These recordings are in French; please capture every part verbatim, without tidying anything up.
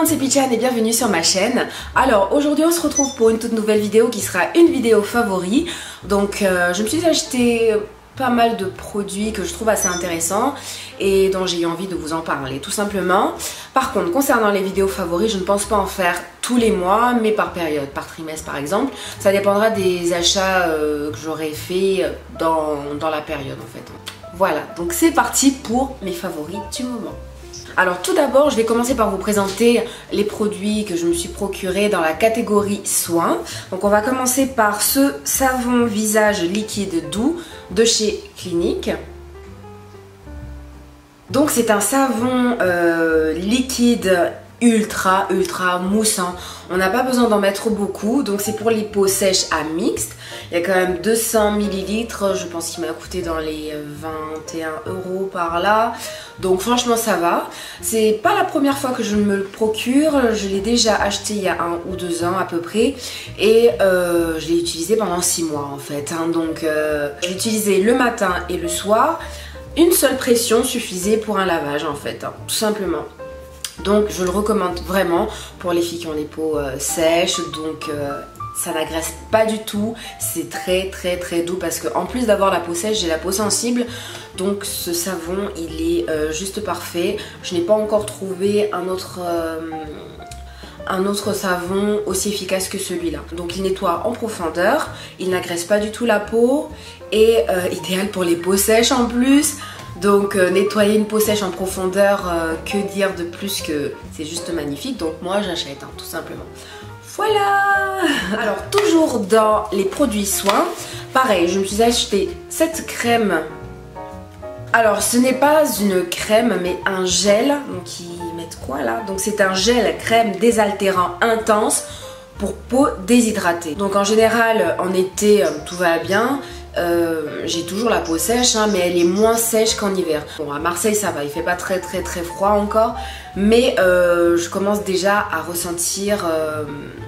monde, c'est Pichan et bienvenue sur ma chaîne. Alors aujourd'hui on se retrouve pour une toute nouvelle vidéo qui sera une vidéo favori. Donc euh, je me suis acheté pas mal de produits que je trouve assez intéressants et dont j'ai eu envie de vous en parler tout simplement. Par contre, concernant les vidéos favoris, je ne pense pas en faire tous les mois, mais par période, par trimestre par exemple. Ça dépendra des achats euh, que j'aurai fait dans, dans la période en fait. Voilà, donc c'est parti pour mes favoris du moment. Alors tout d'abord, je vais commencer par vous présenter les produits que je me suis procurés dans la catégorie soins. Donc on va commencer par ce savon visage liquide doux de chez Clinique. Donc c'est un savon euh, liquide ultra ultra moussant. On n'a pas besoin d'en mettre beaucoup, donc c'est pour les peaux sèches à mixte. Il y a quand même deux cents millilitres, je pense qu'il m'a coûté dans les vingt et un euros par là. Donc franchement ça va. C'est pas la première fois que je me le procure, je l'ai déjà acheté il y a un ou deux ans à peu près. Et euh, je l'ai utilisé pendant six mois en fait. Hein. Donc euh, je l'ai utilisé le matin et le soir. Une seule pression suffisait pour un lavage en fait, hein, tout simplement. Donc je le recommande vraiment pour les filles qui ont les peaux euh, sèches, donc euh, ça n'agresse pas du tout, c'est très très très doux parce que en plus d'avoir la peau sèche, j'ai la peau sensible, donc ce savon il est euh, juste parfait. Je n'ai pas encore trouvé un autre, euh, un autre savon aussi efficace que celui-là. Donc il nettoie en profondeur, il n'agresse pas du tout la peau et euh, idéal pour les peaux sèches en plus. Donc euh, nettoyer une peau sèche en profondeur, euh, que dire de plus que c'est juste magnifique. Donc moi j'achète hein, tout simplement. Voilà. Alors toujours dans les produits soins, pareil, je me suis acheté cette crème. Alors ce n'est pas une crème mais un gel. Donc ils mettent quoi là? Donc c'est un gel crème désaltérant intense pour peau déshydratée. Donc en général en été tout va bien. Euh, j'ai toujours la peau sèche hein, mais elle est moins sèche qu'en hiver. Bon, à Marseille ça va, il fait pas très très très froid encore, mais euh, je commence déjà à ressentir euh,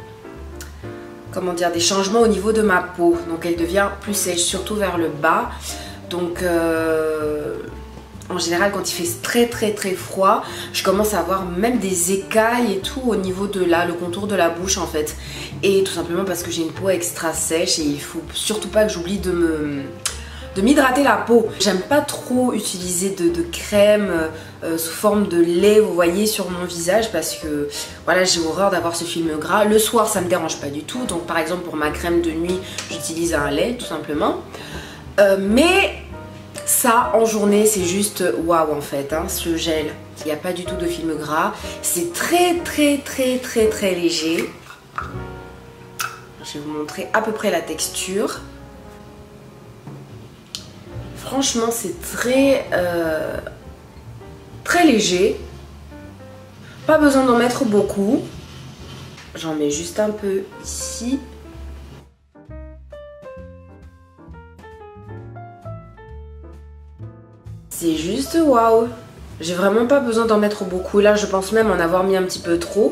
comment dire, des changements au niveau de ma peau. Donc elle devient plus sèche, surtout vers le bas. Donc euh, en général quand il fait très très très froid, je commence à avoir même des écailles et tout au niveau de là, le contour de la bouche en fait. Et tout simplement parce que j'ai une peau extra sèche et il faut surtout pas que j'oublie de me de m'hydrater la peau. J'aime pas trop utiliser de, de crème euh, sous forme de lait, vous voyez, sur mon visage parce que voilà, j'ai horreur d'avoir ce film gras. Le soir ça me dérange pas du tout, donc par exemple pour ma crème de nuit j'utilise un lait tout simplement. Euh, mais ça en journée c'est juste waouh en fait, hein, ce gel. Il n'y a pas du tout de film gras, c'est très très très très très léger. Je vais vous montrer à peu près la texture. Franchement c'est très euh, très léger. Pas besoin d'en mettre beaucoup. J'en mets juste un peu ici. C'est juste waouh. J'ai vraiment pas besoin d'en mettre beaucoup. Là je pense même en avoir mis un petit peu trop.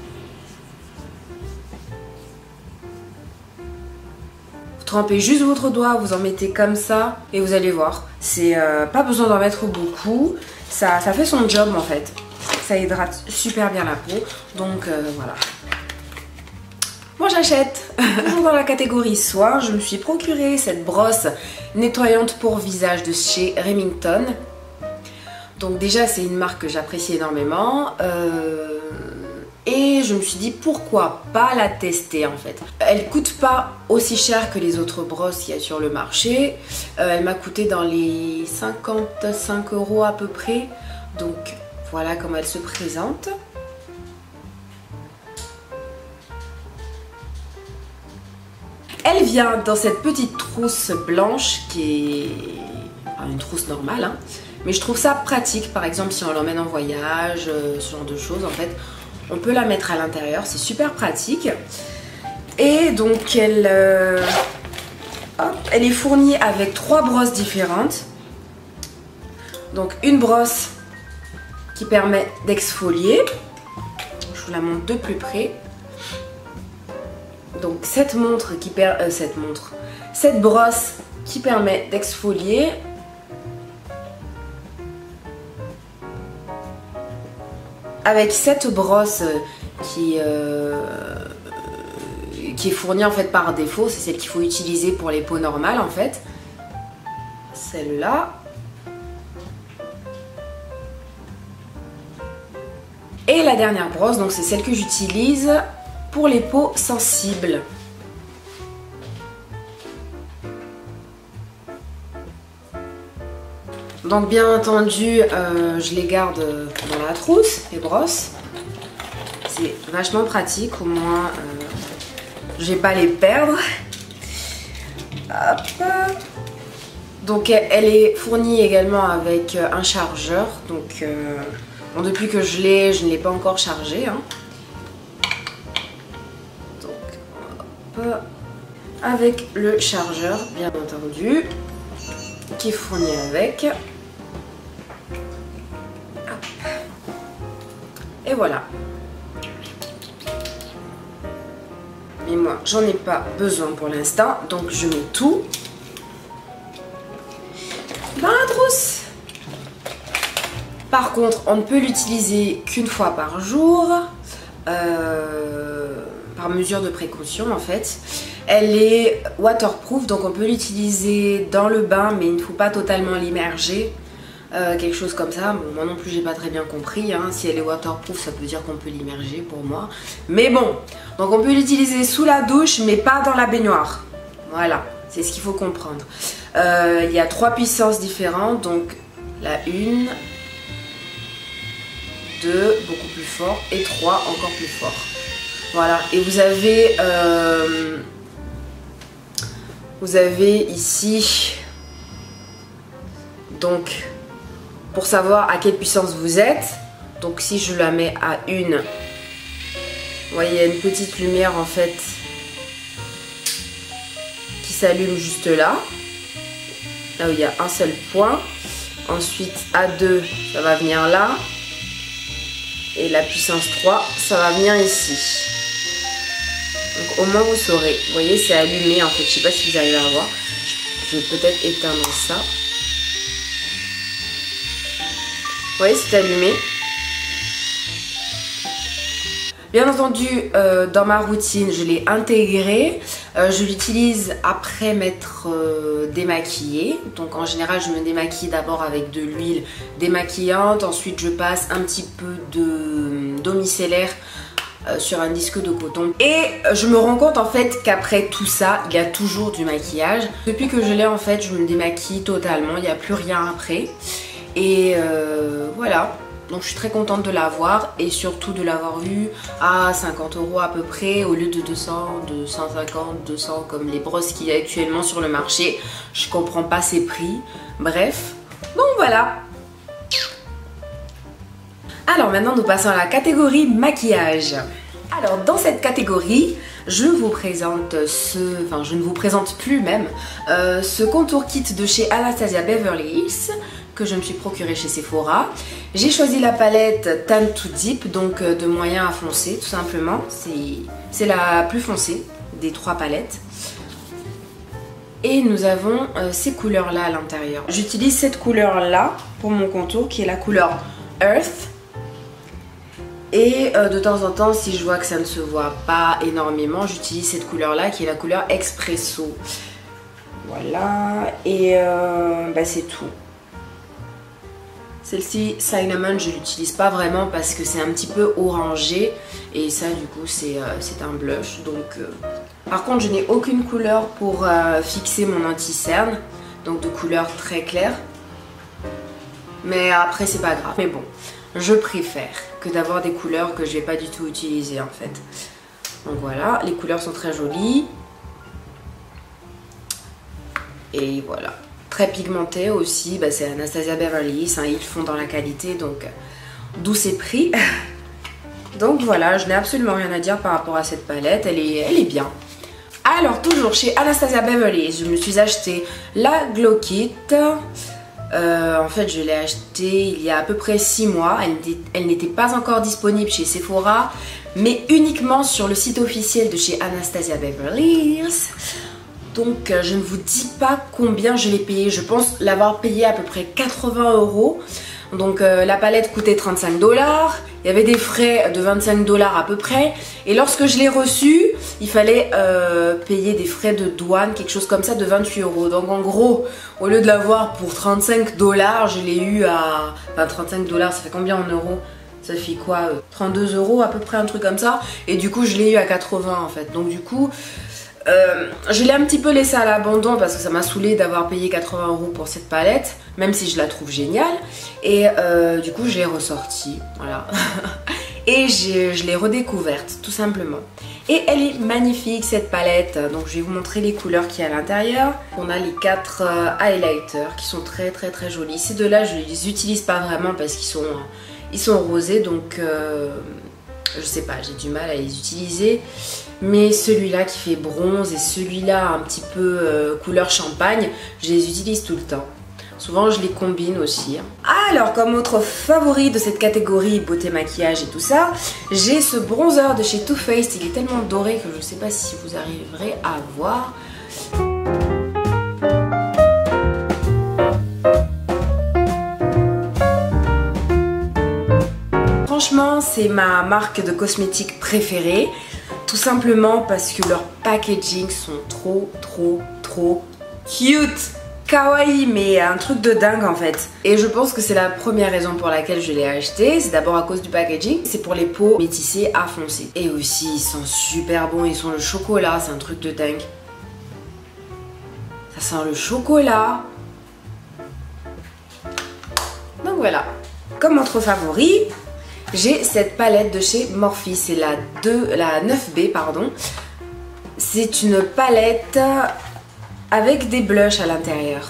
Vous trempez juste votre doigt, vous en mettez comme ça et vous allez voir. C'est euh, pas besoin d'en mettre beaucoup. Ça, ça fait son job en fait. Ça hydrate super bien la peau. Donc euh, voilà. Moi j'achète. Toujours dans la catégorie soins, je me suis procuré cette brosse nettoyante pour visage de chez Remington. Donc déjà c'est une marque que j'apprécie énormément. Euh, et je me suis dit pourquoi pas la tester en fait. Elle coûte pas aussi cher que les autres brosses qu'il y a sur le marché. Euh, elle m'a coûté dans les cinquante-cinq euros à peu près. Donc voilà comment elle se présente. Elle vient dans cette petite trousse blanche qui est enfin, une trousse normale, hein. Mais je trouve ça pratique, par exemple si on l'emmène en voyage, euh, ce genre de choses en fait, on peut la mettre à l'intérieur, c'est super pratique. Et donc elle, euh, hop, elle est fournie avec trois brosses différentes. Donc une brosse qui permet d'exfolier, je vous la montre de plus près. Donc cette montre qui per... euh, cette montre, cette brosse qui permet d'exfolier. avec cette brosse qui, euh, qui est fournie en fait par défaut. C'est celle qu'il faut utiliser pour les peaux normales en fait. Celle-là. Et la dernière brosse, donc c'est celle que j'utilise pour les peaux sensibles. Donc bien entendu, euh, je les garde dans la trousse, les brosses. C'est vachement pratique, au moins euh, je vais pas les perdre. Hop. Donc elle est fournie également avec un chargeur. Donc euh, bon, depuis que je l'ai, je ne l'ai pas encore chargé. Hein. Donc hop. Avec le chargeur, bien entendu, qui est fourni avec. Et voilà. Mais moi, j'en ai pas besoin pour l'instant, donc je mets tout dans la trousse. Par contre, on ne peut l'utiliser qu'une fois par jour, euh, par mesure de précaution en fait. Elle est waterproof, donc on peut l'utiliser dans le bain, mais il ne faut pas totalement l'immerger. Euh, quelque chose comme ça. Bon, moi non plus j'ai pas très bien compris, hein. Si elle est waterproof ça peut dire qu'on peut l'immerger pour moi, mais bon, donc on peut l'utiliser sous la douche mais pas dans la baignoire. Voilà, c'est ce qu'il faut comprendre. Euh, il y a trois puissances différentes, donc la une, deux, beaucoup plus fort, et trois, encore plus fort. Voilà, et vous avez euh, vous avez ici donc pour savoir à quelle puissance vous êtes. Donc si je la mets à une, vous voyez, il y a une petite lumière en fait qui s'allume juste là, là où il y a un seul point. Ensuite à deux, ça va venir là. Et la puissance trois, ça va venir ici. Donc au moins vous saurez. Vous voyez, c'est allumé en fait. Je sais pas si vous arrivez à voir. Je vais peut-être éteindre ça. Vous voyez, c'est allumé. Bien entendu, euh, dans ma routine, je l'ai intégré. Euh, je l'utilise après m'être euh, démaquillée. Donc en général, je me démaquille d'abord avec de l'huile démaquillante. Ensuite, je passe un petit peu de d'eau micellaire euh, sur un disque de coton. Et je me rends compte en fait qu'après tout ça, il y a toujours du maquillage. Depuis que je l'ai en fait, je me démaquille totalement. Il n'y a plus rien après. Et euh, voilà, donc je suis très contente de l'avoir et surtout de l'avoir eu à cinquante euros à peu près au lieu de deux cents, de cent cinquante, deux cents comme les brosses qu'il y a actuellement sur le marché. Je comprends pas ces prix, bref, donc voilà. Alors maintenant nous passons à la catégorie maquillage. Alors dans cette catégorie, je vous présente ce, enfin je ne vous présente plus même, euh, ce contour kit de chez Anastasia Beverly Hills que je me suis procuré chez Sephora. J'ai choisi la palette Tan to Deep, donc de moyen à foncé tout simplement. C'est la plus foncée des trois palettes. Et nous avons euh, ces couleurs là à l'intérieur. J'utilise cette couleur là pour mon contour qui est la couleur Earth. Et euh, de temps en temps, si je vois que ça ne se voit pas énormément, j'utilise cette couleur là qui est la couleur Espresso. Voilà, et euh, bah, c'est tout. Celle-ci, Cinnamon, je ne l'utilise pas vraiment parce que c'est un petit peu orangé. Et ça, du coup, c'est euh, un blush. Donc, euh... Par contre, je n'ai aucune couleur pour euh, fixer mon anti-cerne. Donc, de couleur très claire. Mais après, c'est pas grave. Mais bon, je préfère que d'avoir des couleurs que je vais pas du tout utiliser, en fait. Donc voilà, les couleurs sont très jolies. Et voilà. Très pigmenté aussi, bah c'est Anastasia Beverly Hills, hein, ils font dans la qualité, donc d'où ces prix. Donc voilà, je n'ai absolument rien à dire par rapport à cette palette, elle est, elle est bien. Alors toujours chez Anastasia Beverly Hills, je me suis acheté la Glow Kit. Euh, en fait je l'ai acheté il y a à peu près six mois, elle n'était pas encore disponible chez Sephora, mais uniquement sur le site officiel de chez Anastasia Beverly Hills. Donc je ne vous dis pas combien je l'ai payé, je pense l'avoir payé à peu près quatre-vingts euros. Donc euh, la palette coûtait trente-cinq dollars Il y avait des frais de vingt-cinq dollars à peu près. Et lorsque je l'ai reçu, il fallait euh, payer des frais de douane, quelque chose comme ça, de vingt-huit euros. Donc en gros, au lieu de l'avoir pour trente-cinq dollars, je l'ai eu à... Enfin trente-cinq dollars, ça fait combien en euros? Ça fait quoi, trente-deux euros à peu près, un truc comme ça. Et du coup, je l'ai eu à quatre-vingts en fait. Donc du coup, euh, je l'ai un petit peu laissé à l'abandon parce que ça m'a saoulé d'avoir payé quatre-vingts euros pour cette palette. Même si je la trouve géniale. Et euh, du coup, je l'ai ressortie. Voilà. Et je l'ai redécouverte, tout simplement. Et elle est magnifique cette palette. Donc je vais vous montrer les couleurs qu'il y a à l'intérieur. On a les quatre euh, highlighters qui sont très très très jolis. Ces deux-là, je les utilise pas vraiment parce qu'ils sont... Ils sont rosés, donc euh, je sais pas, j'ai du mal à les utiliser. Mais celui-là qui fait bronze et celui-là un petit peu euh, couleur champagne, je les utilise tout le temps. Souvent je les combine aussi. Alors comme autre favori de cette catégorie beauté maquillage et tout ça, j'ai ce bronzer de chez Too Faced. Il est tellement doré que je sais pas si vous arriverez à voir. Franchement, c'est ma marque de cosmétiques préférée. Tout simplement parce que leurs packaging sont trop, trop, trop cute. Kawaii, mais un truc de dingue en fait. Et je pense que c'est la première raison pour laquelle je l'ai acheté. C'est d'abord à cause du packaging. C'est pour les peaux métissées à foncé. Et aussi, ils sont super bons. Ils sont le chocolat. C'est un truc de dingue. Ça sent le chocolat. Donc voilà. Comme autre favori, j'ai cette palette de chez Morphe, c'est la, la neuf B, pardon. C'est une palette avec des blushs à l'intérieur.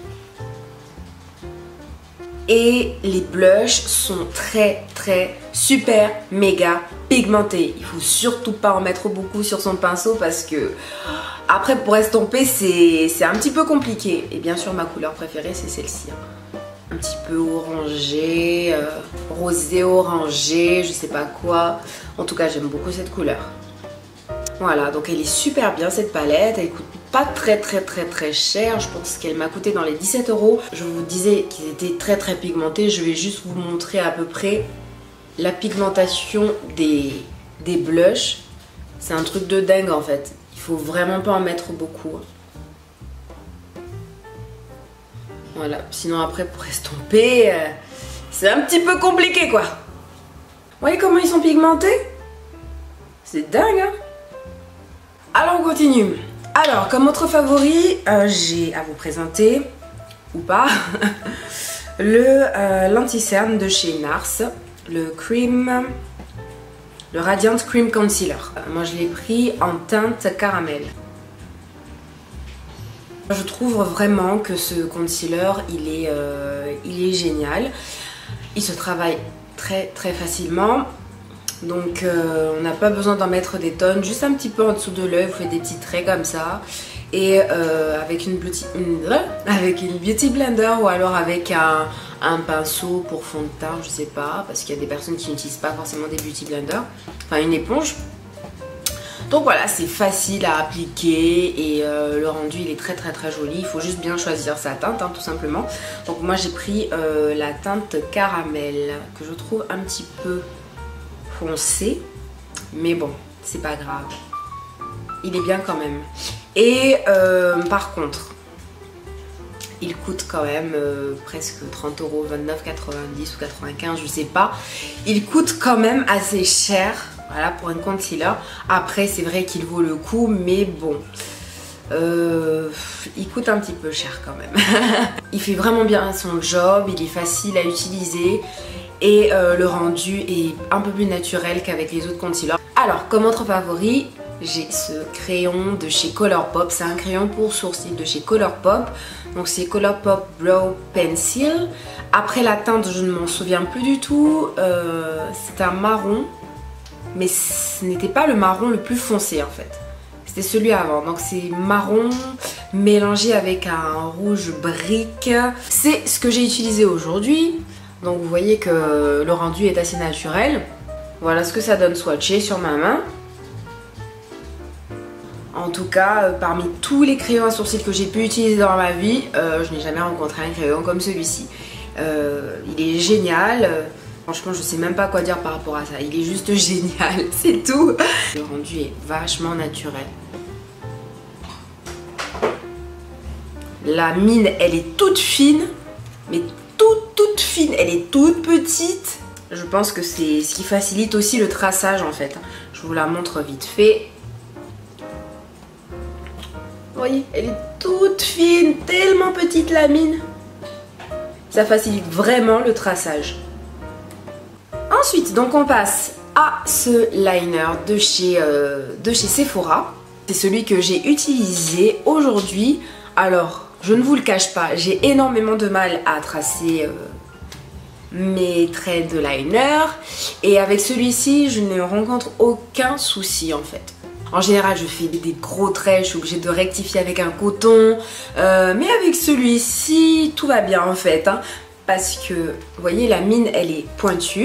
Et les blushs sont très très super méga pigmentés. Il faut surtout pas en mettre beaucoup sur son pinceau parce que après pour estomper c'est un petit peu compliqué. Et bien sûr ma couleur préférée c'est celle-ci. Un petit peu orangé, euh, rosé orangé, je sais pas quoi. En tout cas j'aime beaucoup cette couleur. Voilà, donc elle est super bien cette palette. Elle coûte pas très très très très cher. Je pense qu'elle m'a coûté dans les dix-sept euros. Je vous disais qu'ils étaient très très pigmentés. Je vais juste vous montrer à peu près la pigmentation des, des blushs. C'est un truc de dingue en fait. Il faut vraiment pas en mettre beaucoup. Voilà, sinon après pour estomper, euh, c'est un petit peu compliqué quoi. Vous voyez comment ils sont pigmentés? C'est dingue hein. Alors on continue. Alors comme autre favori, euh, j'ai à vous présenter, ou pas, le euh, l'anti-cerne de chez Nars, le Cream, le Radiant Cream Concealer. Euh, moi je l'ai pris en teinte caramel. Je trouve vraiment que ce concealer, il est, euh, il est génial. Il se travaille très très facilement. Donc euh, on n'a pas besoin d'en mettre des tonnes. Juste un petit peu en dessous de l'œil, vous faites des petits traits comme ça. Et euh, avec, une beauty, une, avec une beauty blender ou alors avec un, un pinceau pour fond de teint, je sais pas. Parce qu'il y a des personnes qui n'utilisent pas forcément des beauty blenders. Enfin une éponge. Donc voilà, c'est facile à appliquer et euh, le rendu il est très très très joli. Il faut juste bien choisir sa teinte hein, tout simplement. Donc moi j'ai pris euh, la teinte caramel que je trouve un petit peu foncé. Mais bon, c'est pas grave. Il est bien quand même. Et euh, par contre, il coûte quand même euh, presque trente euros, vingt-neuf quatre-vingt-dix ou quatre-vingt-quinze, je sais pas. Il coûte quand même assez cher. Voilà, pour un concealer. Après, c'est vrai qu'il vaut le coup, mais bon, euh, il coûte un petit peu cher quand même. Il fait vraiment bien son job, il est facile à utiliser et euh, le rendu est un peu plus naturel qu'avec les autres concealers. Alors, comme autre favori, j'ai ce crayon de chez Colourpop. C'est un crayon pour sourcils de chez Colourpop. Donc c'est Colourpop Brow Pencil. Après la teinte, je ne m'en souviens plus du tout. Euh, c'est un marron. Mais ce n'était pas le marron le plus foncé en fait. C'était celui avant. Donc c'est marron mélangé avec un rouge brique. C'est ce que j'ai utilisé aujourd'hui. Donc vous voyez que le rendu est assez naturel. Voilà ce que ça donne swatché sur ma main. En tout cas, euh, parmi tous les crayons à sourcils que j'ai pu utiliser dans ma vie, euh, je n'ai jamais rencontré un crayon comme celui-ci. Euh, il est génial. Franchement, je sais même pas quoi dire par rapport à ça. Il est juste génial, c'est tout. Le rendu est vachement naturel. La mine, elle est toute fine, mais toute toute fine. Elle est toute petite. Je pense que c'est ce qui facilite aussi le traçage en fait. Je vous la montre vite fait. Vous voyez, elle est toute fine, tellement petite la mine. Ça facilite vraiment le traçage. Ensuite, donc on passe à ce liner de chez, euh, de chez Sephora. C'est celui que j'ai utilisé aujourd'hui. Alors, je ne vous le cache pas, j'ai énormément de mal à tracer euh, mes traits de liner. Et avec celui-ci, je ne rencontre aucun souci en fait. En général, je fais des gros traits, je suis obligée de rectifier avec un coton. Euh, mais avec celui-ci, tout va bien en fait. Hein, parce que, vous voyez, la mine, elle est pointue.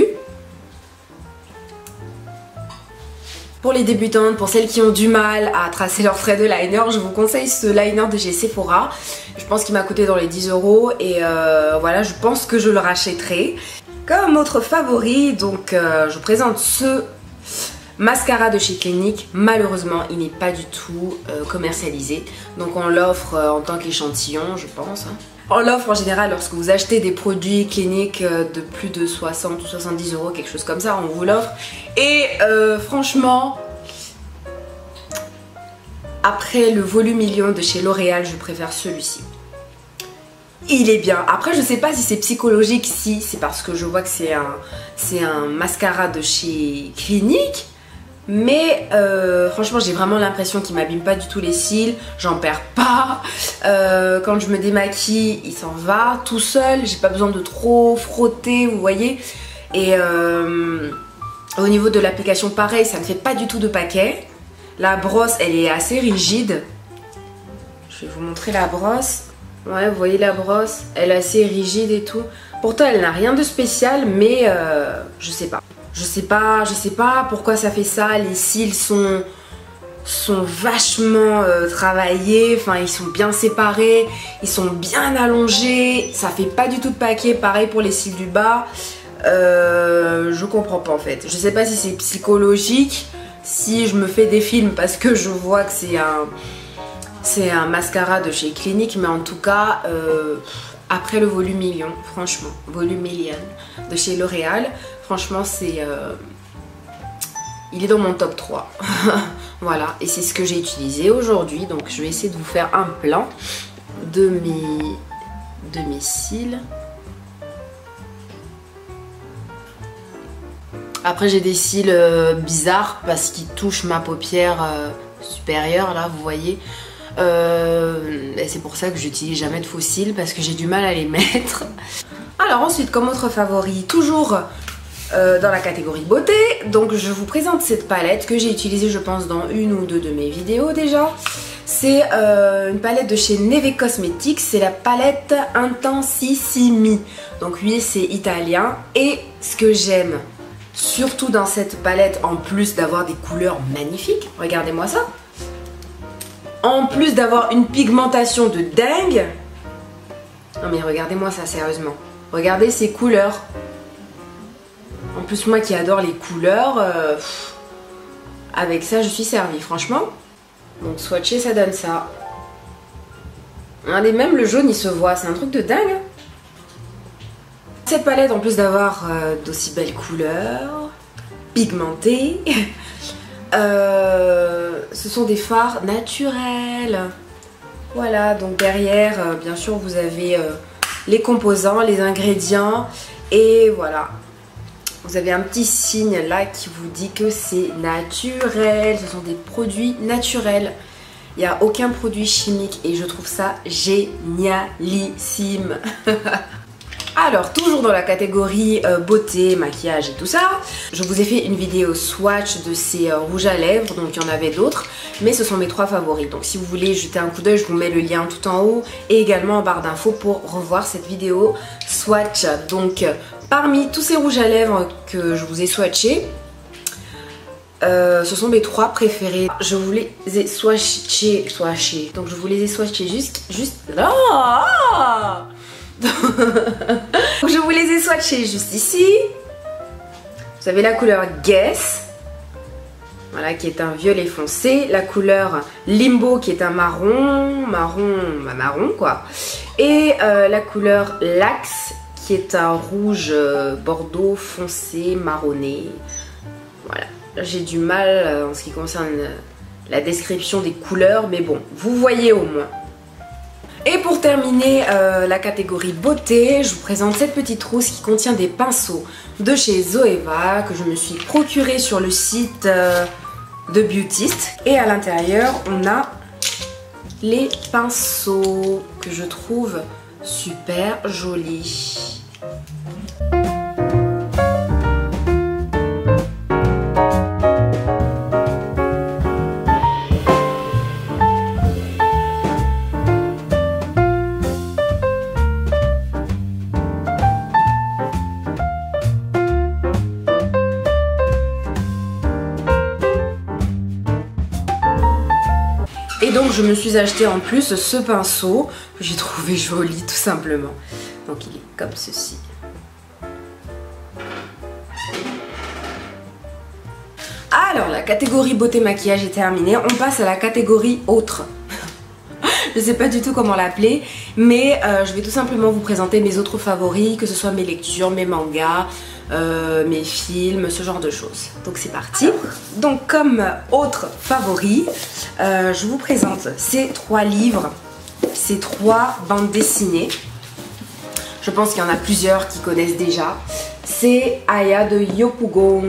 Pour les débutantes, pour celles qui ont du mal à tracer leurs traits de liner, je vous conseille ce liner de chez Sephora. Je pense qu'il m'a coûté dans les dix euros et euh, voilà, je pense que je le rachèterai. Comme autre favori, donc euh, je vous présente ce mascara de chez Clinique. Malheureusement, il n'est pas du tout euh, commercialisé. Donc on l'offre euh, en tant qu'échantillon, je pense. Hein. On l'offre en général lorsque vous achetez des produits Clinique de plus de soixante ou soixante-dix euros, quelque chose comme ça, on vous l'offre. Et euh, franchement, après le volume million de chez L'Oréal, je préfère celui-ci. Il est bien. Après, je sais pas si c'est psychologique, si c'est parce que je vois que c'est un, c'est un mascara de chez Clinique. Mais euh, franchement, j'ai vraiment l'impression qu'il m'abîme pas du tout les cils. J'en perds pas. Euh, quand je me démaquille, il s'en va tout seul. J'ai pas besoin de trop frotter, vous voyez. Et euh, au niveau de l'application, pareil, ça ne fait pas du tout de paquet. La brosse, elle est assez rigide. Je vais vous montrer la brosse. Ouais, vous voyez la brosse, elle est assez rigide et tout. Pourtant, elle n'a rien de spécial, mais euh, je sais pas. Je sais pas, je sais pas pourquoi ça fait ça. Les cils sont, sont vachement euh, travaillés. Enfin, ils sont bien séparés. Ils sont bien allongés. Ça fait pas du tout de paquet. Pareil pour les cils du bas. Euh, je comprends pas en fait. Je sais pas si c'est psychologique. Si je me fais des films parce que je vois que c'est un, c'est un mascara de chez Clinique. Mais en tout cas... Euh, après le volume million, franchement, volume million de chez L'Oréal, franchement c'est... Euh, il est dans mon top trois. Voilà, et c'est ce que j'ai utilisé aujourd'hui. Donc je vais essayer de vous faire un plan de mes, de mes cils. Après j'ai des cils euh, bizarres parce qu'ils touchent ma paupière euh, supérieure, là vous voyez. Euh, et c'est pour ça que j'utilise jamais de faux cils parce que j'ai du mal à les mettre. Alors ensuite, comme autre favori, toujours euh, dans la catégorie beauté, donc je vous présente cette palette que j'ai utilisée je pense dans une ou deux de mes vidéos déjà. C'est euh, une palette de chez Neve Cosmetics, c'est la palette Intensissimi. Donc oui, c'est italien et ce que j'aime surtout dans cette palette, en plus d'avoir des couleurs magnifiques, regardez-moi ça. En plus d'avoir une pigmentation de dingue. Non mais regardez-moi ça sérieusement. Regardez ces couleurs. En plus moi qui adore les couleurs, euh, pff, avec ça je suis servie franchement. Donc swatché ça donne ça. Regardez, même le jaune il se voit, c'est un truc de dingue. Cette palette en plus d'avoir euh, d'aussi belles couleurs, pigmentées. Euh, ce sont des fards naturels. Voilà, donc derrière euh, bien sûr vous avez euh, les composants, les ingrédients. Et voilà, vous avez un petit signe là qui vous dit que c'est naturel. Ce sont des produits naturels. Il n'y a aucun produit chimique et je trouve ça génialissime. Alors, toujours dans la catégorie euh, beauté, maquillage et tout ça, je vous ai fait une vidéo swatch de ces euh, rouges à lèvres, donc il y en avait d'autres, mais ce sont mes trois favoris. Donc si vous voulez jeter un coup d'œil, je vous mets le lien tout en haut et également en barre d'infos pour revoir cette vidéo swatch. Donc, parmi tous ces rouges à lèvres que je vous ai swatchés, euh, ce sont mes trois préférés. Je vous les ai swatchés, swatchés. Donc je vous les ai swatchés juste, juste là. Je vous les ai swatchés juste ici. Vous avez la couleur Guess, voilà, qui est un violet foncé. La couleur Limbo, qui est un marron, marron, bah marron quoi. Et euh, la couleur Lax, qui est un rouge euh, bordeaux foncé, marronné. Voilà, j'ai du mal euh, en ce qui concerne euh, la description des couleurs, mais bon, vous voyez au moins. Et pour terminer euh, la catégorie beauté, je vous présente cette petite trousse qui contient des pinceaux de chez Zoeva que je me suis procuré sur le site euh, de Beautist. Et à l'intérieur, on a les pinceaux que je trouve super jolis. Et donc je me suis acheté en plus ce pinceau que j'ai trouvé joli tout simplement. Donc il est comme ceci. Alors la catégorie beauté maquillage est terminée. On passe à la catégorie autre. Je sais pas du tout comment l'appeler, mais euh, je vais tout simplement vous présenter mes autres favoris, que ce soit mes lectures, mes mangas, euh, mes films, ce genre de choses. Donc c'est parti. Donc comme autre favori, euh, je vous présente ces trois livres, ces trois bandes dessinées. Je pense qu'il y en a plusieurs qui connaissent déjà. C'est Aya de Yopougon.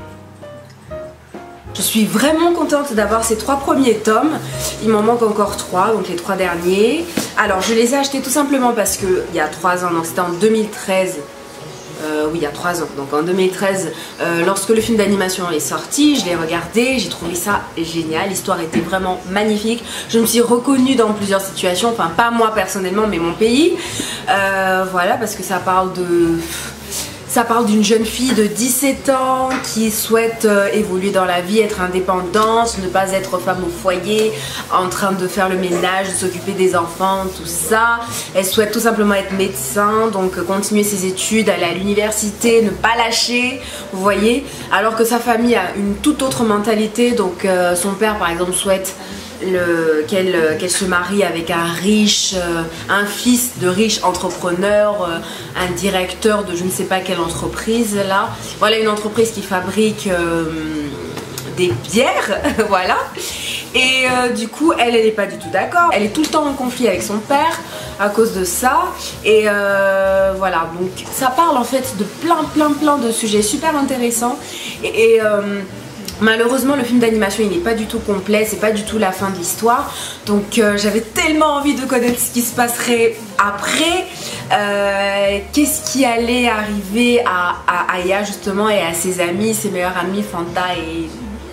Je suis vraiment contente d'avoir ces trois premiers tomes. Il m'en manque encore trois, donc les trois derniers. Alors je les ai achetés tout simplement parce que il y a trois ans, donc c'était en deux mille treize. Euh, oui, il y a trois ans. Donc en deux mille treize, euh, lorsque le film d'animation est sorti, je l'ai regardé, j'ai trouvé ça génial. L'histoire était vraiment magnifique. Je me suis reconnue dans plusieurs situations, enfin pas moi personnellement, mais mon pays. Euh, voilà, parce que ça parle de... Ça parle d'une jeune fille de dix-sept ans qui souhaite euh, évoluer dans la vie, être indépendante, ne pas être femme au foyer, en train de faire le ménage, de s'occuper des enfants, tout ça. Elle souhaite tout simplement être médecin, donc euh, continuer ses études, aller à l'université, ne pas lâcher, vous voyez. Alors que sa famille a une toute autre mentalité, donc euh, son père par exemple souhaite qu'elle qu'elle se marie avec un riche, euh, un fils de riche entrepreneur, euh, un directeur de je ne sais pas quelle entreprise là. Voilà, une entreprise qui fabrique euh, des bières, voilà. Et euh, du coup, elle, elle n'est pas du tout d'accord. Elle est tout le temps en conflit avec son père à cause de ça. Et euh, voilà, donc ça parle en fait de plein, plein, plein de sujets super intéressants. Et... et euh, malheureusement le film d'animation il n'est pas du tout complet, c'est pas du tout la fin de l'histoire. Donc euh, j'avais tellement envie de connaître ce qui se passerait après, euh, qu'est-ce qui allait arriver à, à Aya justement et à ses amis, ses meilleurs amis Fanta et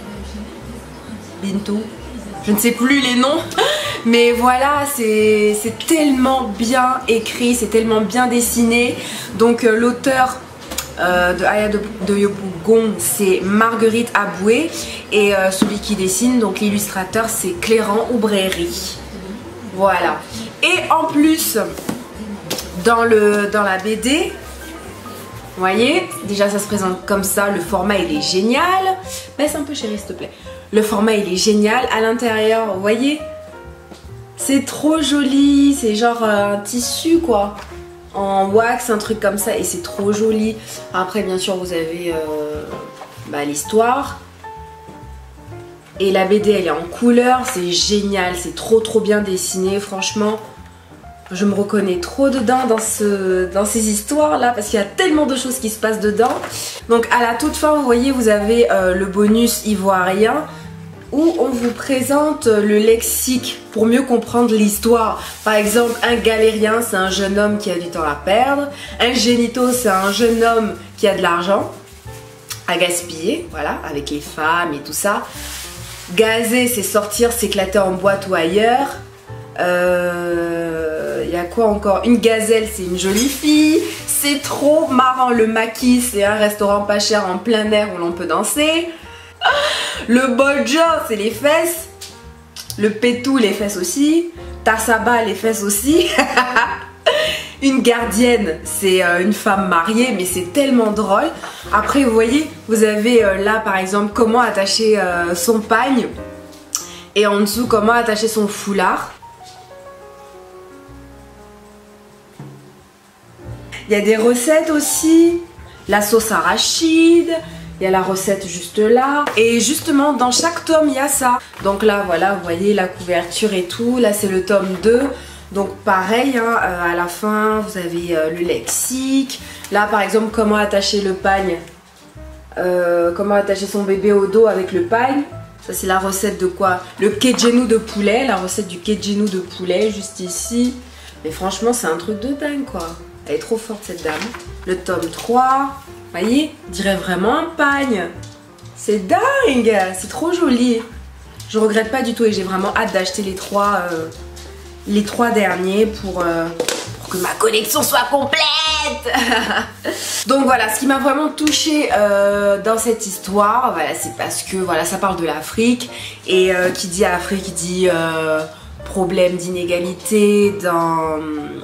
Bintou. Je ne sais plus les noms, mais voilà, c'est tellement bien écrit, c'est tellement bien dessiné. Donc euh, l'auteur Euh, de Aya de, de Yopougon, c'est Marguerite Aboué, et euh, celui qui dessine, donc l'illustrateur, c'est Clément Oubréry. Voilà. Et en plus, dans, le, dans la B D, vous voyez, déjà ça se présente comme ça, le format il est génial. Baisse un peu chérie s'il te plaît. Le format il est génial, à l'intérieur, vous voyez, c'est trop joli, c'est genre un tissu quoi. En wax, un truc comme ça, et c'est trop joli. Après bien sûr vous avez euh, bah, l'histoire et la B D elle est en couleur, c'est génial, c'est trop trop bien dessiné, franchement je me reconnais trop dedans dans, ce, dans ces histoires là parce qu'il y a tellement de choses qui se passent dedans. Donc à la toute fin vous voyez vous avez euh, le bonus ivoirien où on vous présente le lexique pour mieux comprendre l'histoire. Par exemple, un galérien, c'est un jeune homme qui a du temps à perdre. Un génito, c'est un jeune homme qui a de l'argent à gaspiller, voilà, avec les femmes et tout ça. Gazé, c'est sortir, s'éclater en boîte ou ailleurs. Il euh, y a quoi encore? Une gazelle, c'est une jolie fille. C'est trop marrant. Le maquis, c'est un restaurant pas cher en plein air où l'on peut danser. Le bolja, c'est les fesses. Le pétou, les fesses aussi. Tassaba, les fesses aussi. Une gardienne, c'est euh, une femme mariée, mais c'est tellement drôle. Après, vous voyez, vous avez euh, là par exemple comment attacher euh, son pagne. Et en dessous, comment attacher son foulard. Il y a des recettes aussi. La sauce arachide. Il y a la recette juste là. Et justement, dans chaque tome, il y a ça. Donc là, voilà, vous voyez la couverture et tout. Là, c'est le tome deux. Donc pareil, hein, euh, à la fin, vous avez euh, le lexique. Là, par exemple, comment attacher le pagne. Euh, comment attacher son bébé au dos avec le pagne. Ça, c'est la recette de quoi? Le kedjenou de poulet. La recette du kedjenou de poulet, juste ici. Mais franchement, c'est un truc de dingue, quoi. Elle est trop forte, cette dame. Le tome trois. Vous voyez, on dirait vraiment un pagne. C'est dingue. C'est trop joli. Je regrette pas du tout et j'ai vraiment hâte d'acheter les trois... Euh, les trois derniers pour, euh, pour que ma collection soit complète. Donc voilà, ce qui m'a vraiment touchée euh, dans cette histoire, voilà, c'est parce que voilà, ça parle de l'Afrique et euh, qui dit Afrique dit euh, problème d'inégalité dans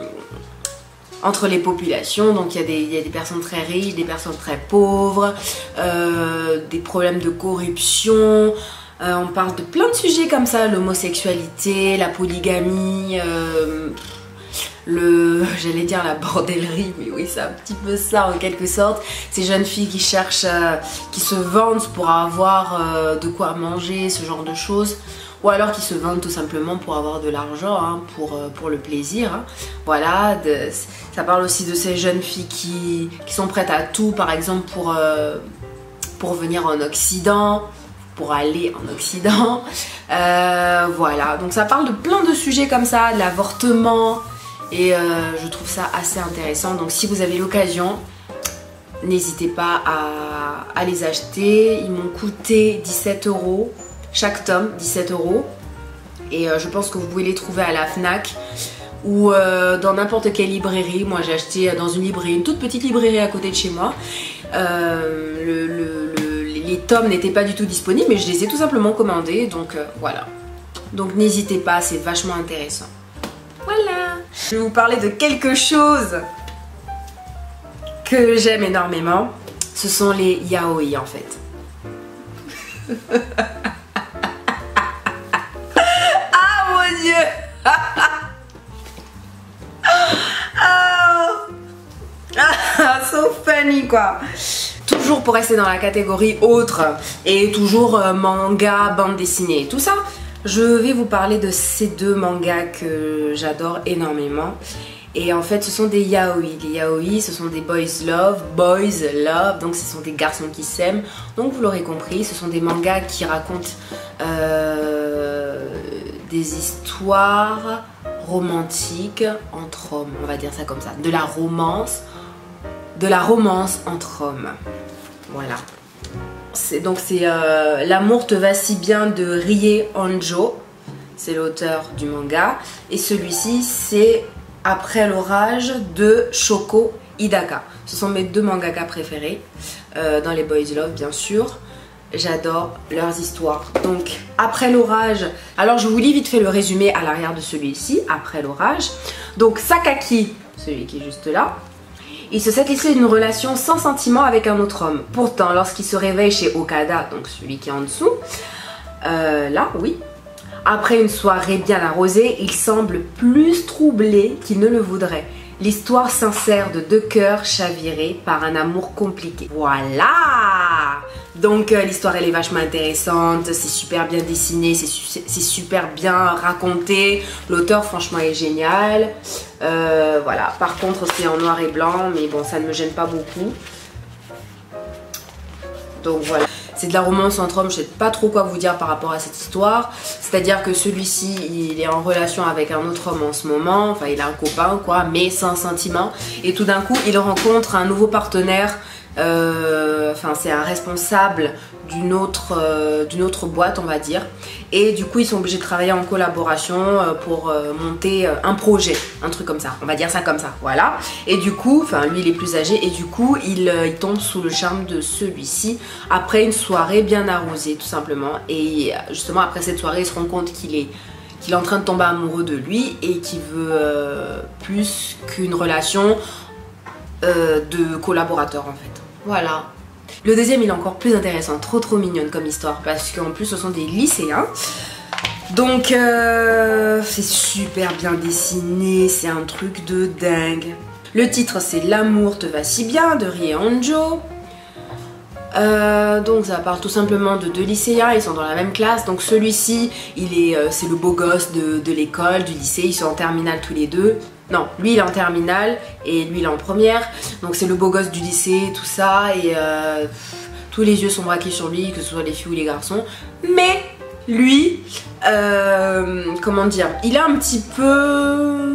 entre les populations. Donc il y, a des, il y a des personnes très riches, des personnes très pauvres, euh, des problèmes de corruption. Euh, on parle de plein de sujets comme ça, l'homosexualité, la polygamie, euh, le, j'allais dire la bordellerie, mais oui, c'est un petit peu ça en quelque sorte. Ces jeunes filles qui cherchent, euh, qui se vendent pour avoir euh, de quoi manger, ce genre de choses. Ou alors qui se vendent tout simplement pour avoir de l'argent, hein, pour, euh, pour le plaisir. Hein. Voilà, de, ça parle aussi de ces jeunes filles qui, qui sont prêtes à tout, par exemple pour, euh, pour venir en Occident. Pour aller en Occident, euh, voilà, donc ça parle de plein de sujets comme ça, de l'avortement, et euh, je trouve ça assez intéressant. Donc si vous avez l'occasion, n'hésitez pas à, à les acheter. Ils m'ont coûté dix-sept euros, chaque tome, dix-sept euros, et euh, je pense que vous pouvez les trouver à la Fnac ou euh, dans n'importe quelle librairie. Moi j'ai acheté dans une librairie, une toute petite librairie à côté de chez moi. euh, le, le, le Les tomes n'étaient pas du tout disponibles, mais je les ai tout simplement commandés, donc euh, voilà. Donc n'hésitez pas, c'est vachement intéressant. Voilà. Je vais vous parler de quelque chose que j'aime énormément. Ce sont les yaoi en fait. Ah mon dieu. Ah, so funny quoi. Toujours pour rester dans la catégorie autre et toujours euh, manga, bande dessinée, tout ça, je vais vous parler de ces deux mangas que j'adore énormément. Et en fait, ce sont des yaoi. Les yaoi, ce sont des boys love, boys love, donc ce sont des garçons qui s'aiment. Donc vous l'aurez compris, ce sont des mangas qui racontent euh, des histoires romantiques entre hommes, on va dire ça comme ça, de la romance. De la romance entre hommes. Voilà. Donc c'est euh, L'amour te va si bien de Rie Honjo. C'est l'auteur du manga. Et celui-ci c'est Après l'orage de Shoko Hidaka. Ce sont mes deux mangaka préférés. Euh, dans les boys love bien sûr. J'adore leurs histoires. Donc Après l'orage. Alors je vous lis vite fait le résumé à l'arrière de celui-ci. Après l'orage. Donc Sakaki, celui qui est juste là. Il se satisfait d'une relation sans sentiment avec un autre homme. Pourtant, lorsqu'il se réveille chez Okada, donc celui qui est en dessous, euh, là, oui, après une soirée bien arrosée, il semble plus troublé qu'il ne le voudrait. L'histoire sincère de deux cœurs chavirés par un amour compliqué. Voilà! Donc euh, l'histoire elle est vachement intéressante, c'est super bien dessiné, c'est su super bien raconté. L'auteur franchement est génial. Euh, voilà, par contre c'est en noir et blanc, mais bon ça ne me gêne pas beaucoup. Donc voilà. C'est de la romance entre hommes, je ne sais pas trop quoi vous dire par rapport à cette histoire. C'est-à-dire que celui-ci, il est en relation avec un autre homme en ce moment. Enfin, il a un copain, quoi, mais sans sentiment. Et tout d'un coup, il rencontre un nouveau partenaire. Euh, enfin, c'est un responsable d'une autre, euh, d'une autre boîte, on va dire. Et du coup, ils sont obligés de travailler en collaboration euh, pour euh, monter euh, un projet. Un truc comme ça, on va dire ça comme ça, voilà. Et du coup, enfin, lui, il est plus âgé. Et du coup, il, euh, il tombe sous le charme de celui-ci après une soirée bien arrosée, tout simplement. Et justement, après cette soirée, il se rend compte qu'il est qu'il est en train de tomber amoureux de lui et qui veut euh, plus qu'une relation euh, de collaborateur en fait. Voilà. Le deuxième il est encore plus intéressant, trop trop mignonne comme histoire parce qu'en plus ce sont des lycéens. Donc euh, c'est super bien dessiné, c'est un truc de dingue. Le titre c'est L'amour te va si bien de Rie Honjo. Euh, donc ça parle tout simplement de deux lycéens, ils sont dans la même classe. Donc celui-ci, il est, euh, c'est le beau gosse de, de l'école, du lycée, ils sont en terminale tous les deux. Non, lui il est en terminale et lui il est en première. Donc c'est le beau gosse du lycée, tout ça. Et euh, tous les yeux sont braqués sur lui, que ce soit les filles ou les garçons. Mais lui, euh, comment dire, il est un petit peu...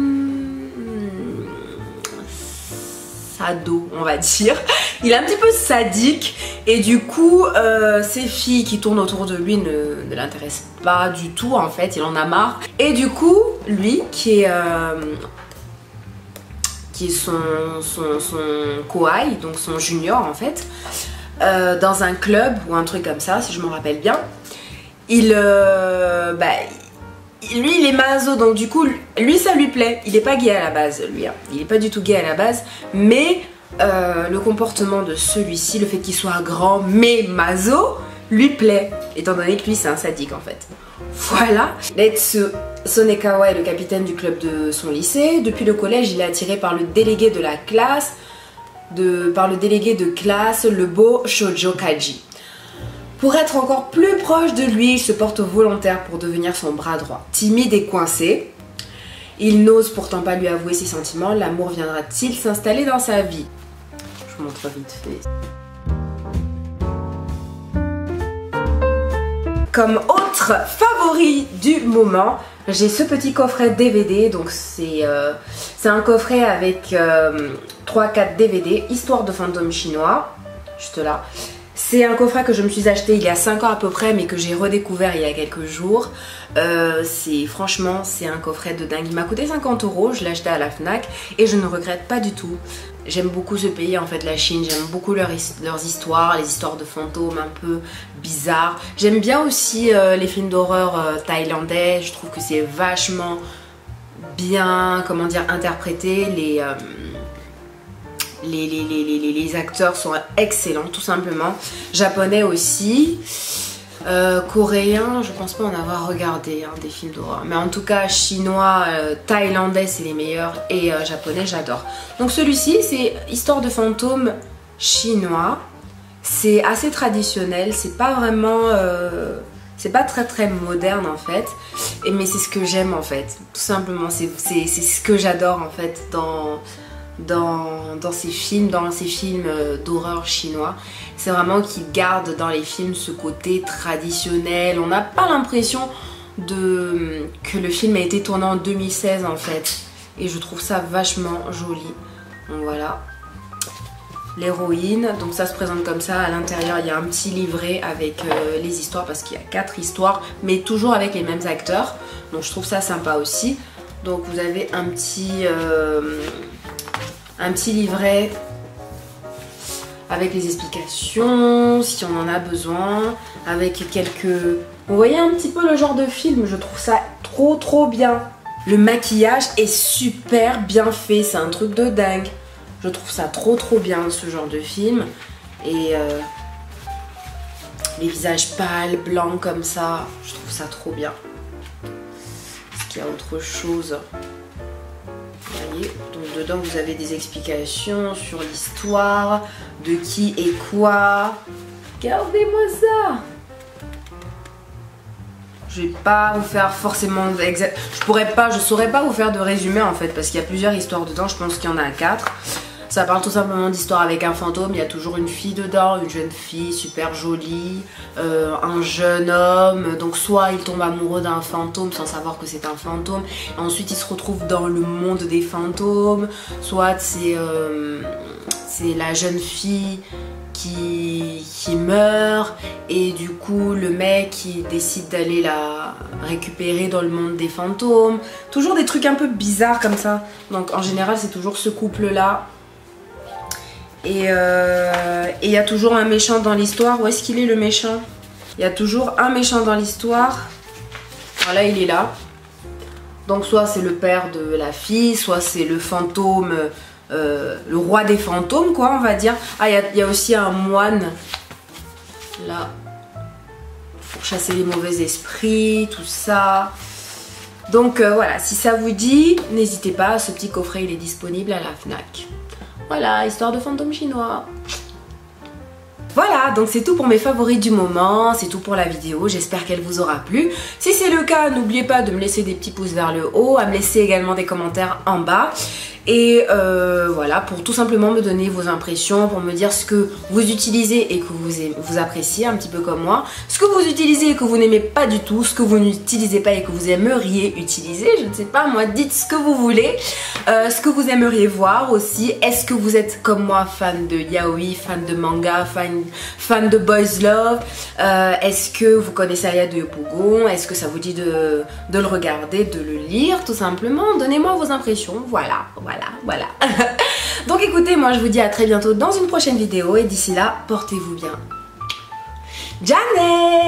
sado, on va dire. Il est un petit peu sadique et du coup euh, ces filles qui tournent autour de lui ne, ne l'intéressent pas du tout en fait, il en a marre. Et du coup lui qui est euh, qui est son, son, son kohai, donc son junior en fait, euh, dans un club ou un truc comme ça si je me rappelle bien, il euh, bah, lui il est maso, donc du coup lui ça lui plaît. Il est pas gay à la base lui, hein. Il est pas du tout gay à la base, mais euh, le comportement de celui-ci, le fait qu'il soit grand mais maso, lui plaît, étant donné que lui c'est un sadique en fait. Voilà. Letsu Sonekawa est le capitaine du club de son lycée. Depuis le collège il est attiré par le délégué de la classe, de, par le délégué de classe, le beau Shoujo Kaji. Pour être encore plus proche de lui, il se porte volontaire pour devenir son bras droit. Timide et coincé, il n'ose pourtant pas lui avouer ses sentiments. L'amour viendra-t-il s'installer dans sa vie? Je vous montre vite fait. Comme autre favori du moment, j'ai ce petit coffret D V D. Donc c'est euh, un coffret avec euh, trois quatre D V D, Histoire de fantôme chinois, juste là. C'est un coffret que je me suis acheté il y a cinq ans à peu près, mais que j'ai redécouvert il y a quelques jours. Euh, c'est franchement, c'est un coffret de dingue. Il m'a coûté cinquante euros, je l'ai acheté à la Fnac et je ne regrette pas du tout. J'aime beaucoup ce pays en fait, la Chine. J'aime beaucoup leur, leurs histoires, les histoires de fantômes un peu bizarres. J'aime bien aussi euh, les films d'horreur euh, thaïlandais. Je trouve que c'est vachement bien, comment dire, interprété. Les... Euh, Les, les, les, les, les acteurs sont excellents tout simplement. Japonais aussi, euh, coréen, je pense pas en avoir regardé hein, des films d'horreur, mais en tout cas chinois, euh, thaïlandais c'est les meilleurs et euh, japonais j'adore. Donc celui-ci c'est Histoire de fantôme chinois, c'est assez traditionnel, c'est pas vraiment... Euh, c'est pas très très moderne en fait, et, mais c'est ce que j'aime en fait, tout simplement, c'est ce que j'adore en fait dans... Dans, dans ces films, dans ces films d'horreur chinois. C'est vraiment qu'ils gardent dans les films ce côté traditionnel. On n'a pas l'impression de que le film a été tourné en deux mille seize en fait. Et je trouve ça vachement joli. Donc voilà. L'héroïne, donc ça se présente comme ça. À l'intérieur il y a un petit livret avec euh, les histoires, parce qu'il y a quatre histoires, mais toujours avec les mêmes acteurs. Donc je trouve ça sympa aussi. Donc vous avez un petit... Euh, un petit livret avec les explications si on en a besoin, avec quelques... Vous voyez un petit peu le genre de film, je trouve ça trop trop bien. Le maquillage est super bien fait, c'est un truc de dingue. Je trouve ça trop trop bien ce genre de film. Et euh, les visages pâles, blancs comme ça, je trouve ça trop bien. Est-ce qu'il y a autre chose ? Donc dedans vous avez des explications sur l'histoire, de qui et quoi. Regardez-moi ça. Je vais pas vous faire forcément exact. Je pourrais pas, je saurais pas vous faire de résumé en fait, parce qu'il y a plusieurs histoires dedans. Je pense qu'il y en a quatre. Ça parle tout simplement d'histoire avec un fantôme. Il y a toujours une fille dedans, une jeune fille super jolie, euh, un jeune homme. Donc soit il tombe amoureux d'un fantôme sans savoir que c'est un fantôme, et ensuite il se retrouve dans le monde des fantômes. Soit c'est euh, c'est la jeune fille qui, qui meurt, et du coup le mec qui décide d'aller la récupérer dans le monde des fantômes. Toujours des trucs un peu bizarres comme ça. Donc en général c'est toujours ce couple là. Et euh, il y a toujours un méchant dans l'histoire. Où est-ce qu'il est le méchant? Il y a toujours un méchant dans l'histoire. Voilà, il est là. Donc soit c'est le père de la fille, soit c'est le fantôme, euh, le roi des fantômes quoi on va dire. Ah il y, y a aussi un moine là pour chasser les mauvais esprits, tout ça. Donc euh, voilà, si ça vous dit, n'hésitez pas, ce petit coffret il est disponible à la Fnac. Voilà, histoire de fantôme chinois. Voilà, donc c'est tout pour mes favoris du moment, c'est tout pour la vidéo, j'espère qu'elle vous aura plu. Si c'est le cas, n'oubliez pas de me laisser des petits pouces vers le haut, à me laisser également des commentaires en bas. Et euh, voilà, pour tout simplement me donner vos impressions, pour me dire ce que vous utilisez et que vous, aimez, vous appréciez un petit peu comme moi, ce que vous utilisez et que vous n'aimez pas du tout, ce que vous n'utilisez pas et que vous aimeriez utiliser, je ne sais pas, moi dites ce que vous voulez, euh, ce que vous aimeriez voir aussi. Est-ce que vous êtes comme moi fan de yaoi, fan de manga, fan, fan de boys love, euh, est-ce que vous connaissez Aya de Yopougon, est-ce que ça vous dit de, de le regarder, de le lire tout simplement, donnez-moi vos impressions, voilà, voilà. Voilà, voilà. Donc écoutez, moi je vous dis à très bientôt dans une prochaine vidéo et d'ici là, portez-vous bien. Janet!